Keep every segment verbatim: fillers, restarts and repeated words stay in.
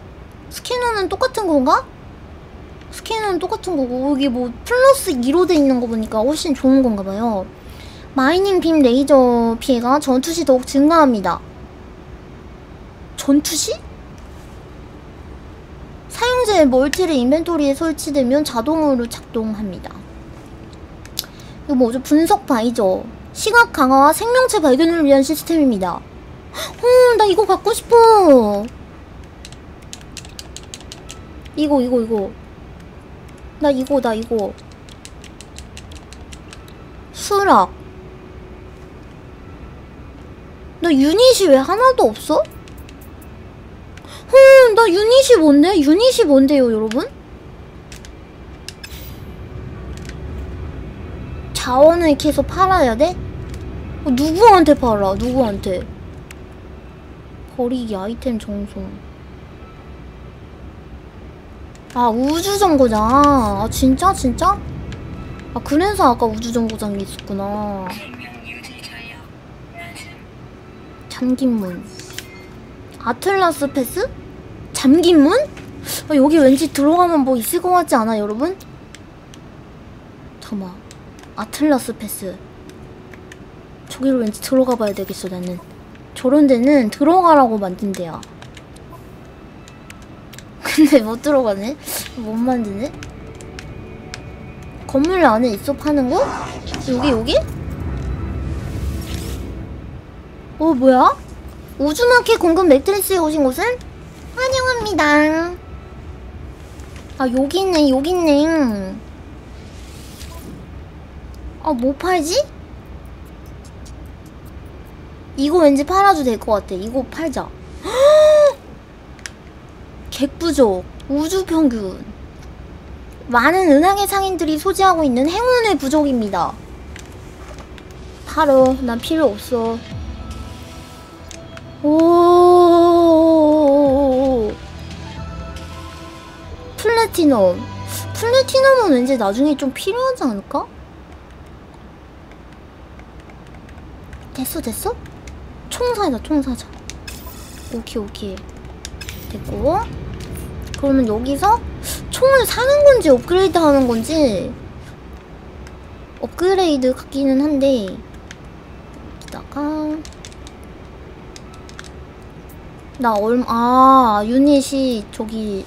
스캐너는 똑같은 건가? 스캐너는 똑같은 거고 여기 뭐 플러스 이로 돼 있는 거 보니까 훨씬 좋은 건가 봐요. 마이닝 빔 레이저 피해가 전투시 더욱 증가합니다. 전투시? 사용자의 멀티를 인벤토리에 설치되면 자동으로 작동합니다. 이거 뭐죠? 분석 바이저. 시각 강화와 생명체 발견을 위한 시스템입니다. 어, 나 이거 갖고 싶어. 이거 이거 이거. 나 이거 나 이거. 수락. 나 유닛이 왜 하나도 없어? 어, 나 유닛이 뭔데? 유닛이 뭔데요, 여러분? 자원을 계속 팔아야 돼? 어, 누구한테 팔아? 누구한테? 버리기 아이템 정송. 아, 우주정거장. 아, 진짜? 진짜? 아, 그래서 아까 우주정거장이 있었구나. 잠긴 문. 아틀라스 패스? 잠긴 문? 아, 여기 왠지 들어가면 뭐 있을 것 같지 않아, 여러분? 잠깐만. 아틀라스 패스. 저기로 왠지 들어가 봐야 되겠어, 나는. 저런 데는 들어가라고 만든 데야. 근데 못 들어가네? 못 만드네? 건물 안에 있어 파는 거? 여기 여기? 어 뭐야? 우주마켓 공급 매트리스에 오신 곳은? 환영합니다. 아 여기 있네 여기 있네. 아 뭐 팔지? 이거 왠지 팔아도 될 것 같아. 이거 팔자. 객부족 우주평균. 많은 은하계 상인들이 소지하고 있는 행운의 부족입니다. 팔어. 난 필요 없어. 오 플래티넘. 플래티넘은 왠지 나중에 좀 필요하지 않을까? 됐어 됐어? 총 사자 총 사자. 오케이 오케이 됐고. 그러면 여기서 총을 사는 건지 업그레이드 하는 건지 업그레이드 같기는 한데 여기다가 나 얼마 아 유닛이 저기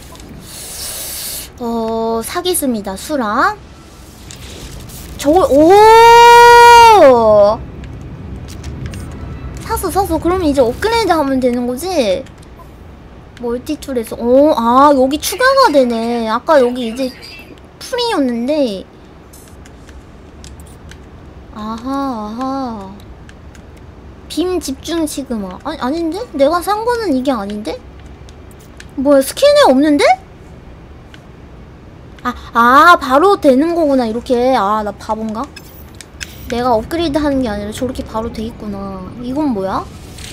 어 사겠습니다. 수라 저걸 오 샀어 샀어. 그러면 이제 업그레이드 하면 되는 거지? 멀티툴에서 어, 아 여기 추가가 되네. 아까 여기 이제 풀이었는데. 아하 아하. 빔 집중 시그마. 아니 아닌데? 내가 산 거는 이게 아닌데? 뭐야 스캔에 없는데? 아, 아 바로 되는 거구나 이렇게. 아 나 바본가? 내가 업그레이드 하는 게 아니라 저렇게 바로 돼 있구나. 이건 뭐야?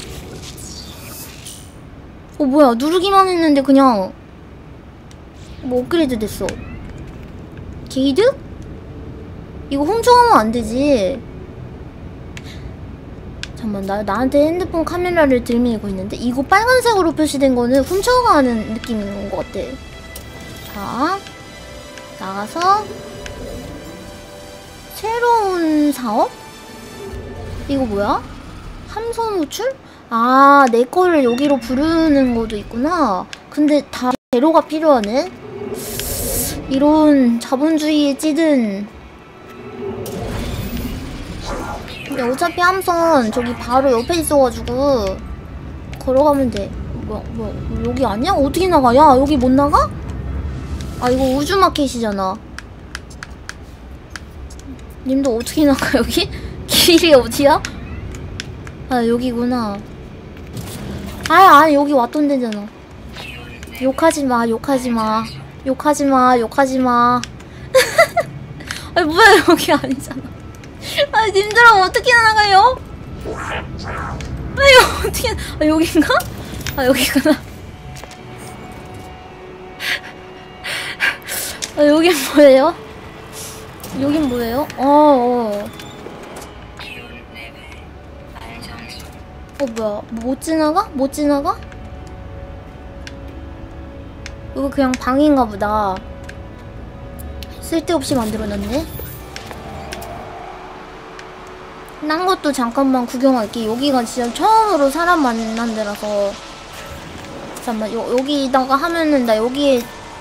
어 뭐야 누르기만 했는데 그냥 뭐 업그레이드 됐어. 게이드? 이거 훔쳐가면 안 되지. 잠깐만 나, 나한테 핸드폰 카메라를 들밀고 있는데 이거 빨간색으로 표시된 거는 훔쳐가는 느낌인 것 같아. 자 나가서 새로운 사업? 이거 뭐야? 함선 호출? 아, 내 거를 여기로 부르는 것도 있구나. 근데 다 재료가 필요하네? 이런 자본주의에 찌든. 근데 어차피 함선 저기 바로 옆에 있어가지고 걸어가면 돼. 뭐, 뭐, 여기 아니야? 어떻게 나가? 야, 여기 못 나가? 아, 이거 우주마켓이잖아. 님도 어떻게 나가, 여기? 길이 어디야? 아, 여기구나. 아, 아니 여기 왔던 데잖아. 욕하지마 욕하지마 욕하지마 욕하지마. 아니 뭐야 여기 아니잖아. 아니 님들아 어떻게 나가요? 아니 어떻게 아 여긴가? 아 여기구나. 아 여긴 뭐예요? 여긴 뭐예요? 어어 어 뭐야 못 지나가? 못 지나가? 이거 그냥 방인가 보다. 쓸데없이 만들어놨네. 딴 것도 잠깐만 구경할게. 여기가 진짜 처음으로 사람 만난 데라서. 잠깐만 요, 여기다가 하면은 나 여기에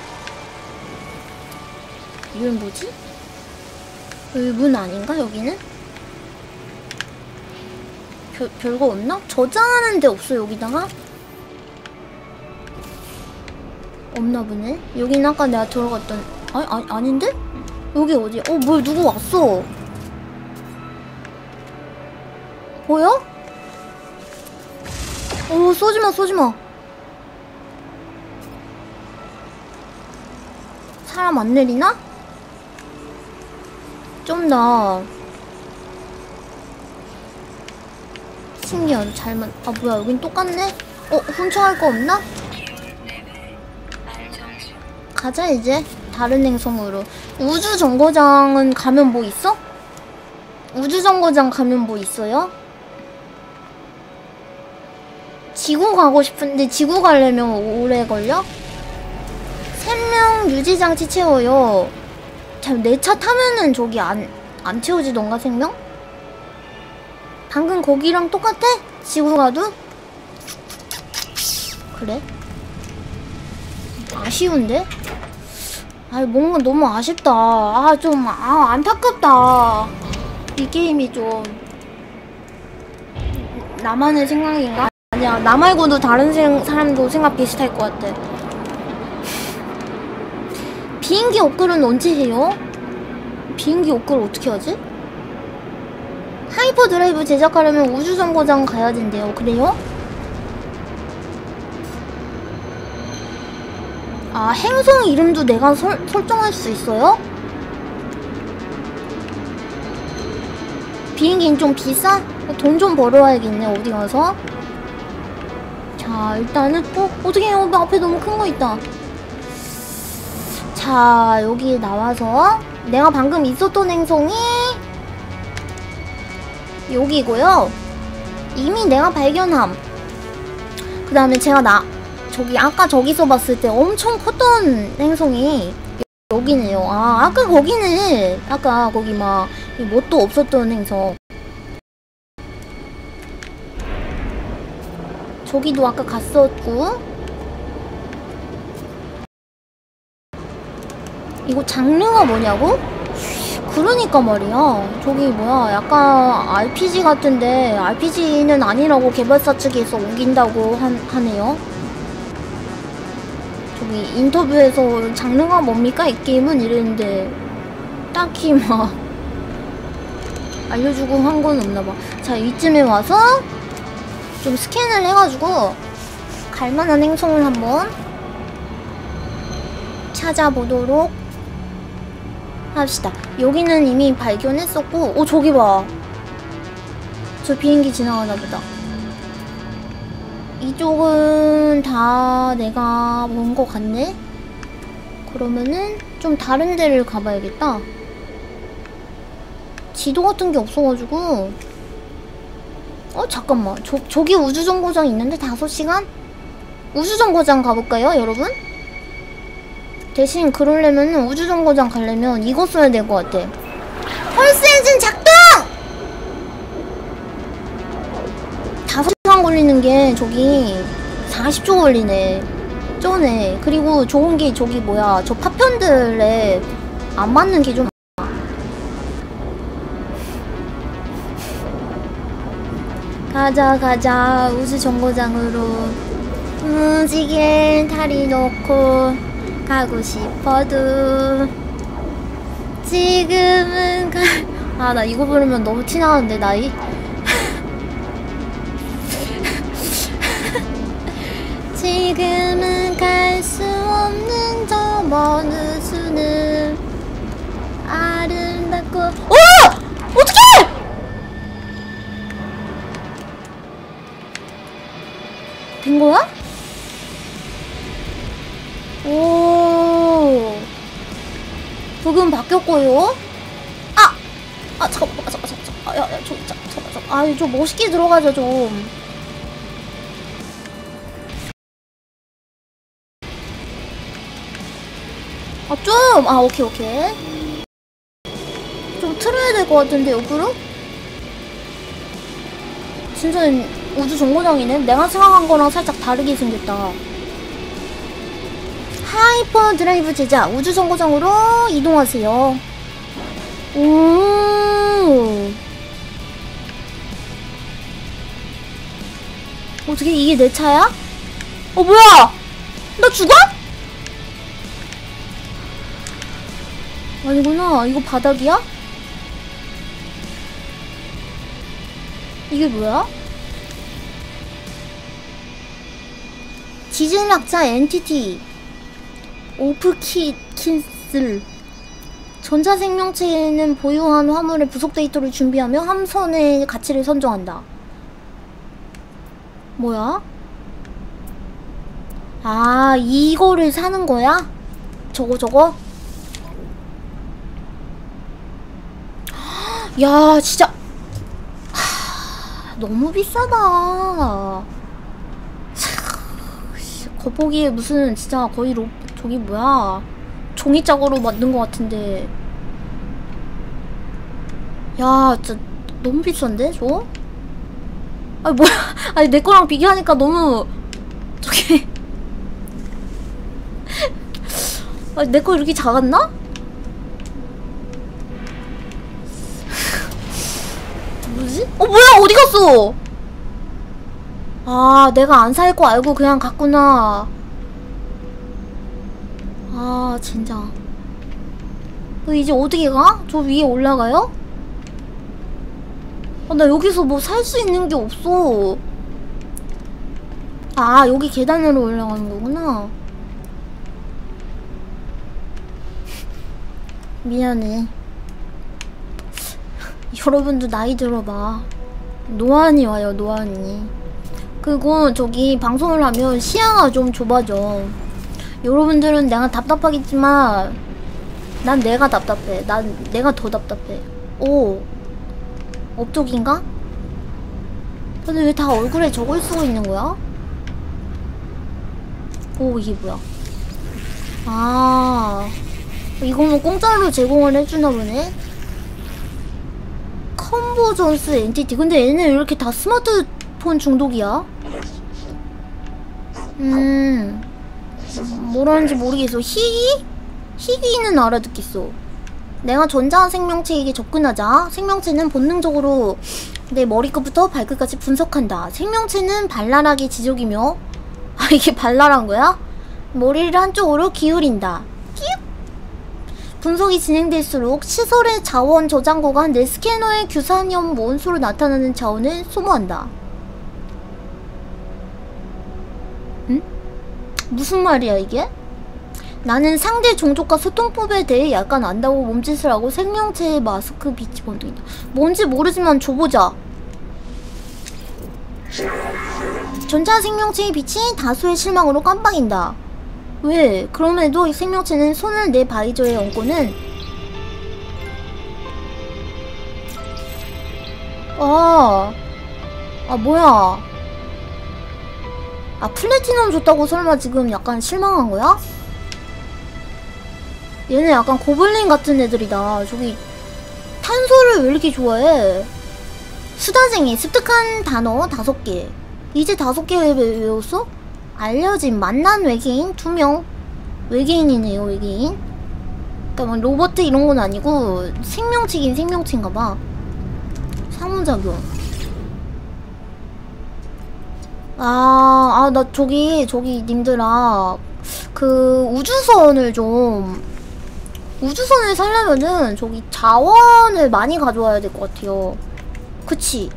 이건 뭐지? 여기 문 아닌가 여기는? 별, 별거 없나? 저장하는 데 없어 여기다가? 없나 보네? 여기는 아까 내가 들어갔던 아니, 아니 아닌데? 여기 어디야? 어 뭐야 누구 왔어? 뭐야? 어 쏘지마 쏘지마. 사람 안 내리나? 좀 더 신기하다. 잘만 아 뭐야 여긴 똑같네? 어 훔쳐갈 거 없나? 가자 이제. 다른 행성으로. 우주정거장은 가면 뭐 있어? 우주정거장 가면 뭐 있어요? 지구 가고 싶은데 지구 가려면 오래 걸려? 생명 유지장치 채워요. 참, 내 차 타면은 저기 안, 안 채워지던가, 생명? 방금 거기랑 똑같아? 지구 가도? 그래? 아쉬운데? 아, 뭔가 너무 아쉽다. 아, 좀, 아, 안타깝다. 이 게임이 좀. 나만의 생각인가? 아니야, 나 말고도 다른 생, 사람도 생각 비슷할 것 같아. 비행기 업글은 언제 해요? 비행기 업글 어떻게 하지? 하이퍼 드라이브 제작하려면 우주정거장 가야 된대요. 그래요? 아, 행성 이름도 내가 설, 설정할 수 있어요? 비행기는 좀 비싸? 돈 좀 벌어와야겠네, 어디 가서. 자, 일단은, 어, 어떻게 해요? 앞에 너무 큰 거 있다. 자, 여기 나와서, 내가 방금 있었던 행성이, 여기고요. 이미 내가 발견함. 그 다음에 제가 나, 저기, 아까 저기서 봤을 때 엄청 컸던 행성이, 여기네요. 아, 아까 거기네. 아까 거기 막, 뭣도 없었던 행성. 저기도 아까 갔었고. 이거 장르가 뭐냐고? 그러니까 말이야. 저기 뭐야, 약간 알피지 같은데 알피지는 아니라고 개발사 측에서 우긴다고 한, 하네요. 저기 인터뷰에서 장르가 뭡니까? 이 게임은 이랬는데 딱히 막 알려주고 한 건 없나봐. 자, 이쯤에 와서 좀 스캔을 해가지고 갈만한 행성을 한번 찾아보도록 합시다. 여기는 이미 발견했었고, 오, 저기 봐. 저 비행기 지나가나보다. 이쪽은 다 내가 본 것 같네? 그러면은 좀 다른 데를 가봐야겠다. 지도 같은 게 없어가지고. 어, 잠깐만. 저, 저기 우주정거장 있는데 다섯 시간? 우주정거장 가볼까요, 여러분? 대신 그러려면 우주정거장 가려면 이거 써야 될 것 같아. 펄스 엔진 작동! 다섯 시간 걸리는 게 저기 사십 초 걸리네. 쩌네. 그리고 좋은 게 저기 뭐야, 저 파편들에 안 맞는 게 좀 가자 가자 우주정거장으로 무지개 다리 놓고 가고 싶어도 지금은 가... 아, 나 이거 부르면 너무 티나는데 나이? 지금은 갈 수 없는 저 먼 수는 아름답고. 어! 어떡해! 된 거야? 오, 부금 바뀌었고요. 아! 아, 잠깐만, 잠깐만, 잠깐만. 아, 야, 야, 저, 잠깐만, 잠깐만. 아, 좀 멋있게 들어가자, 좀. 아, 좀! 아, 오케이, 오케이. 좀 틀어야 될 것 같은데, 옆으로? 진짜 우주정거장이네? 내가 생각한 거랑 살짝 다르게 생겼다. 하이퍼 드라이브 제작 우주정거장으로 이동하세요. 오, 어떻게 이게 내 차야? 어, 뭐야? 나 죽어? 아니구나. 이거 바닥이야? 이게 뭐야? 지진학자 엔티티 오프킨슬 전자생명체는 보유한 화물의 부속 데이터를 준비하며 함선의 가치를 선정한다. 뭐야? 아, 이거를 사는 거야? 저거 저거? 야 진짜 하, 너무 비싸다. 거북이에 무슨 진짜 거의 로 저기 뭐야 종이짝으로 만든 것 같은데. 야 진짜 너무 비싼데 저거? 아니 뭐야 아니 내 거랑 비교하니까 너무 저기 아니 내 거 이렇게 작았나? 뭐지? 어 뭐야 어디 갔어? 아 내가 안 살 거 알고 그냥 갔구나. 아 진짜 이제 어떻게 가? 저 위에 올라가요? 아, 나 여기서 뭐 살 수 있는 게 없어. 아 여기 계단으로 올라가는 거구나. 미안해. 여러분도 나이 들어봐. 노안이 와요 노안이. 그리고 저기 방송을 하면 시야가 좀 좁아져. 여러분들은 내가 답답하겠지만 난 내가 답답해. 난 내가 더 답답해. 오 업적인가? 근데 왜 다 얼굴에 저걸 쓰고 있는 거야? 오 이게 뭐야? 아 이거는 공짜로 제공을 해주나 보네? 컨버전스 엔티티. 근데 얘네 왜 이렇게 다 스마트폰 중독이야? 음 뭐라는지 모르겠어. 희귀? 희귀는 알아듣겠어. 내가 전자 생명체에게 접근하자 생명체는 본능적으로 내 머리끝부터 발끝까지 분석한다. 생명체는 발랄하게 지적이며 아 이게 발랄한 거야? 머리를 한쪽으로 기울인다. 끼욱! 분석이 진행될수록 시설의 자원 저장고가 내 스캐너의 규산염 원소로 나타나는 자원을 소모한다. 응? 무슨 말이야 이게? 나는 상대 종족과 소통법에 대해 약간 안다고 몸짓을 하고 생명체의 마스크 빛이 번뜩인다. 뭔지 모르지만 줘보자. 전자 생명체의 빛이 다수의 실망으로 깜빡인다. 왜? 그럼에도 생명체는 손을 내 바이저에 얹고는 아, 아 뭐야? 아 플래티넘 줬다고 설마 지금 약간 실망한 거야? 얘네 약간 고블린 같은 애들이다. 저기 탄소를 왜 이렇게 좋아해? 수다쟁이 습득한 단어 다섯 개. 이제 다섯 개 외웠어? 알려진 만난 외계인 두 명. 외계인이네요 외계인. 그니까 막 로버트 이런 건 아니고 생명체긴 생명체인가봐. 상호작용. 아, 아, 나 저기, 저기, 님들아. 그, 우주선을 좀, 우주선을 살려면은, 저기, 자원을 많이 가져와야 될 것 같아요. 그치?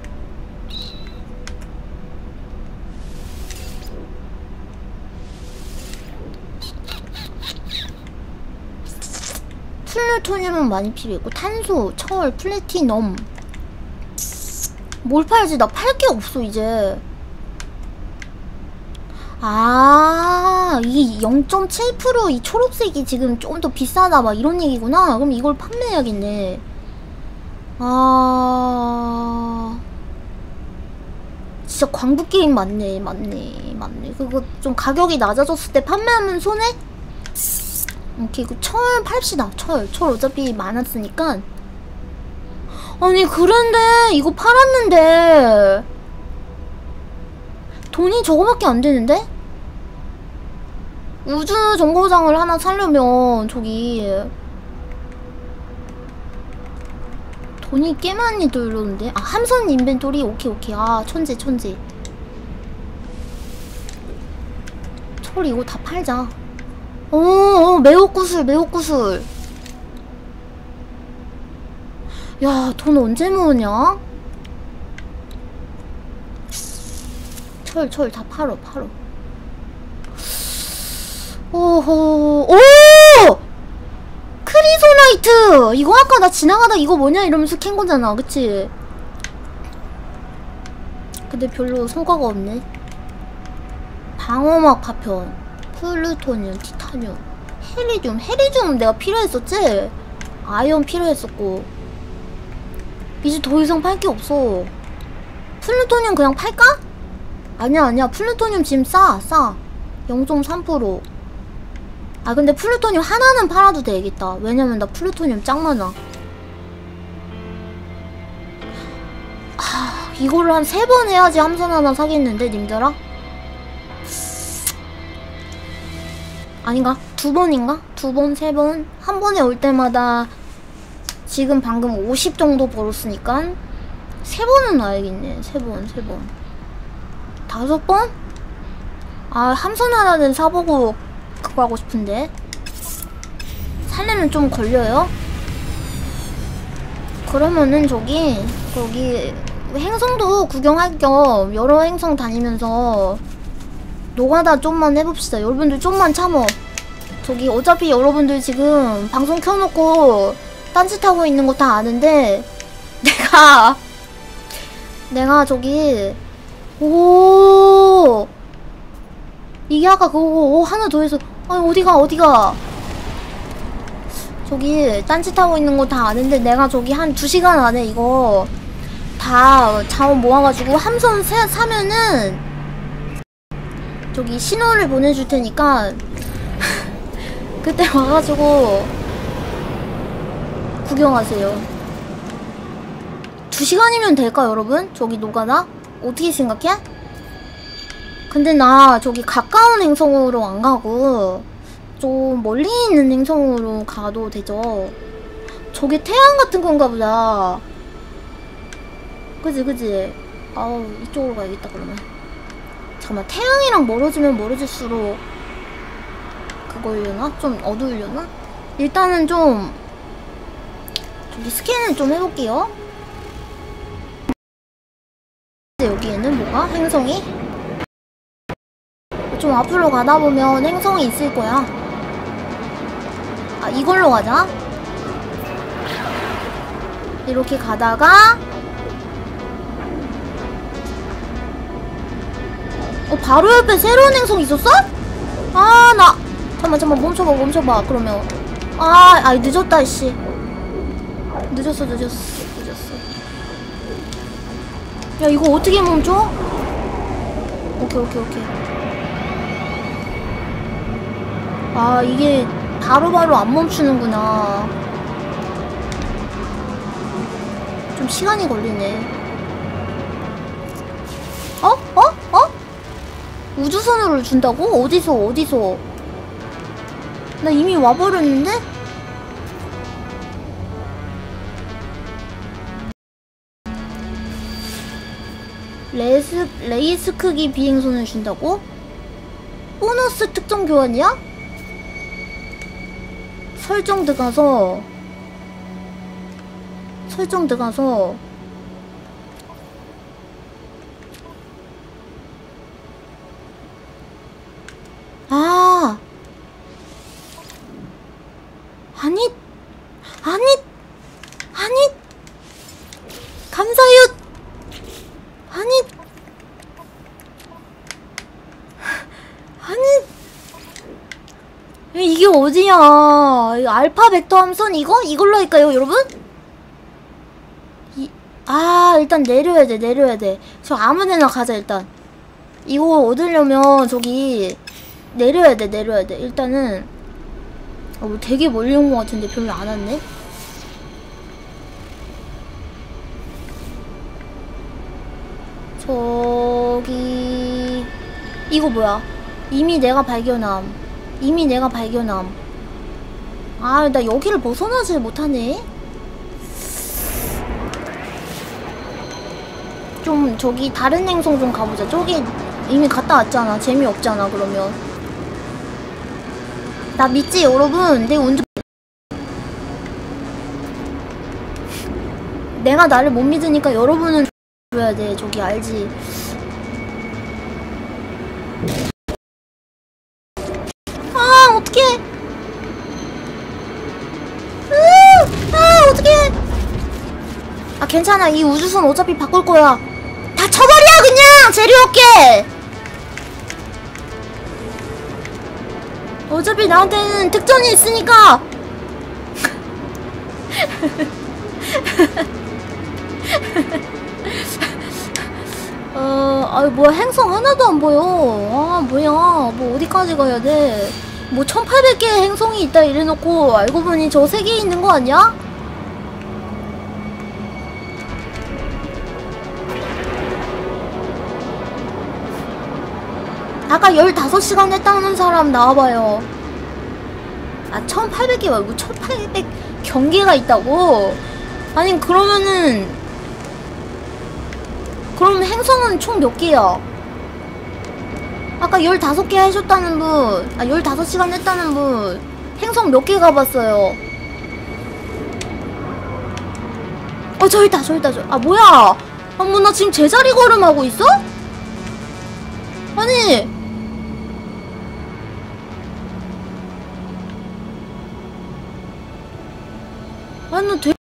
플루토늄은 많이 필요했고, 탄소, 철, 플래티넘. 뭘 팔지? 나 팔 게 없어, 이제. 아, 이게 영 점 칠 퍼센트 이 초록색이 지금 좀 더 비싸다 막 이런 얘기구나. 그럼 이걸 판매해야겠네. 아, 진짜 광부 게임 맞네, 맞네, 맞네. 그거 좀 가격이 낮아졌을 때 판매하면 손해? 오케이, 그 철 팝시다. 철, 철 어차피 많았으니까. 아니 그런데 이거 팔았는데 돈이 저거밖에 안 되는데? 우주 정거장을 하나 사려면 저기 돈이 꽤 많이 들었는데? 아, 함선 인벤토리? 오케이 오케이. 아, 천재 천재. 철 이거 다 팔자. 어, 어 매혹구슬 매혹구슬. 야, 돈 언제 모으냐? 철, 철 다 팔어, 팔어. 오호, 오! 크리소나이트! 이거 아까 나 지나가다 이거 뭐냐 이러면서 캔 거잖아, 그치? 근데 별로 성과가 없네. 방어막 파편, 플루토늄, 티타늄. 헤리듐 헤리듐 내가 필요했었지? 아이언 필요했었고. 이제 더 이상 팔 게 없어. 플루토늄 그냥 팔까? 아니야 아니야 플루토늄 지금 싸 싸. 영 점 삼 퍼센트. 아 근데 플루토늄 하나는 팔아도 되겠다. 왜냐면 나 플루토늄 짱 많아. 아 이거를 한 세 번 해야지 함선 하나 사겠는데 님들아? 아닌가? 두 번인가? 두 번, 세 번? 한 번에 올 때마다 지금 방금 오십 정도 벌었으니까 세 번은 와야겠네. 세 번, 세 번. 다섯 번? 아 함선 하나는 사보고 그거 하고 싶은데. 살려면 좀 걸려요? 그러면은 저기 거기 행성도 구경할 겸 여러 행성 다니면서 노가다 좀만 해봅시다. 여러분들 좀만 참어. 저기 어차피 여러분들 지금 방송 켜놓고 딴짓하고 있는 거 다 아는데 내가 내가 저기 오 이게 아까 그거 오 하나 더 해서 아니 어디가 어디가 저기 딴짓하고 있는 거 다 아는데 내가 저기 한 두 시간 안에 이거 다 자원 모아가지고 함선 사, 사면은 저기 신호를 보내줄 테니까 그때 와가지고 구경하세요. 두 시간이면 될까 여러분? 저기 노가다? 어떻게 생각해? 근데 나 저기 가까운 행성으로 안 가고 좀 멀리 있는 행성으로 가도 되죠? 저게 태양 같은 건가 보다. 그지 그지? 아우 이쪽으로 가야겠다 그러면. 잠깐만 태양이랑 멀어지면 멀어질수록 그거려나? 좀 어두우려나? 일단은 좀 저기 스캔을 좀 해볼게요. 여기에는 뭐가? 행성이? 좀 앞으로 가다보면 행성이 있을 거야. 아 이걸로 가자. 이렇게 가다가 어 바로 옆에 새로운 행성 있었어? 아 나 잠깐만 잠깐만 멈춰봐 멈춰봐. 그러면 아 아이 늦었다 씨. 늦었어 늦었어 늦었어. 야 이거 어떻게 멈춰? 오케이 오케이 오케이. 아 이게 바로바로 안 멈추는구나. 좀 시간이 걸리네. 어? 어? 어? 우주선으로 준다고? 어디서 어디서? 나 이미 와버렸는데? 레스, 레이스 크기 비행선을 준다고? 보너스 특정 교환이야? 설정 들어가서 설정 들어가서 아 아니 아니 아니 감사해요. 아니 아니 이게 어디야? 알파 벡터 함선 이거? 이걸로 할까요 여러분? 이, 아 일단 내려야 돼 내려야 돼. 저 아무데나 가자 일단. 이거 얻으려면 저기 내려야 돼 내려야 돼. 일단은 어, 되게 멀리 온 것 같은데 별로 안 왔네. 저기 이거 뭐야? 이미 내가 발견함. 이미 내가 발견함. 아, 나 여기를 벗어나지 못하네. 좀 저기 다른 행성 좀 가보자. 저기 이미 갔다 왔잖아. 재미없잖아 그러면. 나 믿지 여러분? 내 운전 내가 나를 못 믿으니까 여러분은 줘야 돼. 저기 알지? 아 어떡해. 으, 아 어떡해. 아 괜찮아. 이 우주선 어차피 바꿀 거야. 다 쳐버려 그냥. 재료 없게. 어차피 나한테는 특전이 있으니까. 어, 아, 뭐야, 행성 하나도 안 보여. 아, 뭐야, 뭐 어디까지 가야 돼? 뭐 천팔백 개의 행성이 있다 이래놓고 알고 보니 저 세 개 있는 거 아니야? 아까 열다섯 시간 했다는 사람 나와봐요. 아, 천팔백 개 말고 천팔백 경기가 있다고? 아니, 그러면은 그럼 행성은 총 몇 개야? 아까 열다섯 개 하셨다는 분, 아, 열다섯 시간 했다는 분, 행성 몇 개 가봤어요? 어, 저 있다, 저 있다, 저. 아, 뭐야? 아, 뭐, 나 지금 제자리 걸음하고 있어? 아니. 아니, 너 되게.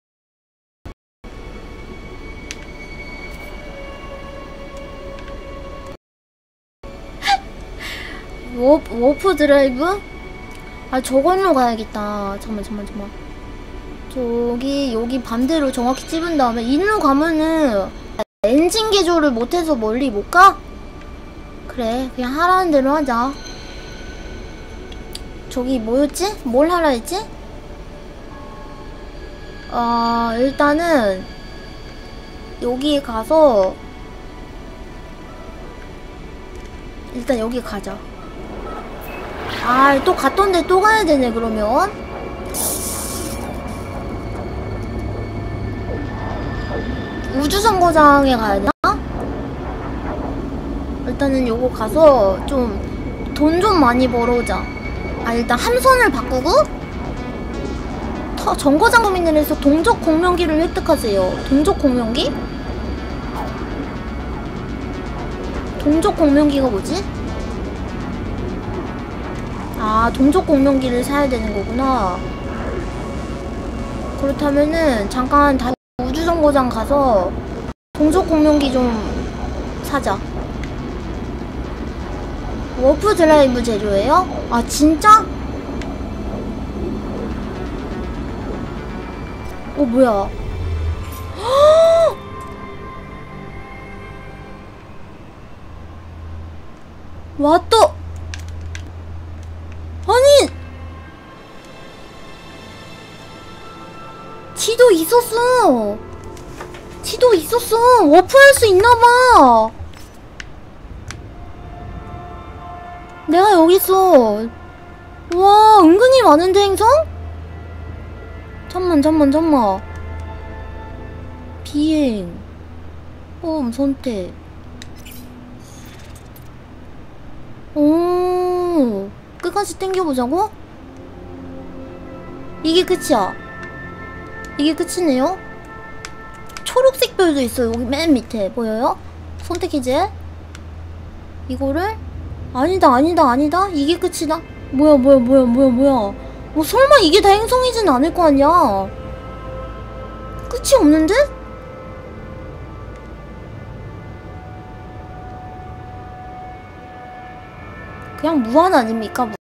워프, 워프 드라이브? 아, 저걸로 가야겠다. 잠깐만, 잠깐만, 잠깐만. 저기, 여기 반대로 정확히 찝은 다음에, 이리로 가면은, 엔진 개조를 못해서 멀리 못 가? 그래, 그냥 하라는 대로 하자. 저기, 뭐였지? 뭘 하라 했지? 아, 일단은, 여기 가서, 일단 여기 가자. 아, 또 갔던데 또 가야 되네, 그러면. 우주정거장에 가야 되나? 일단은 요거 가서 좀 돈 좀 많이 벌어오자. 아, 일단 함선을 바꾸고 터, 정거장 도민을 해서 동족 공명기를 획득하세요. 동족 공명기? 동족 공명기가 뭐지? 아, 동족 공명기를 사야 되는 거구나. 그렇다면은 잠깐 다시 우주정거장 가서 동족 공명기 좀 사자. 워프 드라이브 재료예요? 아, 진짜? 어, 뭐야. 와, 또! 아니! 지도 있었어! 지도 있었어! 워프할 수 있나봐! 내가 여기 있어. 와, 은근히 많은데, 행성? 잠만, 잠만, 잠만. 비행. 홈, 선택. 오, 끝까지 땡겨보자고? 이게 끝이야. 이게 끝이네요? 초록색 별도 있어요. 여기 맨 밑에. 보여요? 선택해제. 이거를? 아니다, 아니다, 아니다. 이게 끝이다. 뭐야, 뭐야, 뭐야, 뭐야, 뭐야. 뭐 설마 이게 다 행성이진 않을 거 아니야. 끝이 없는데? 그냥 무한 아닙니까?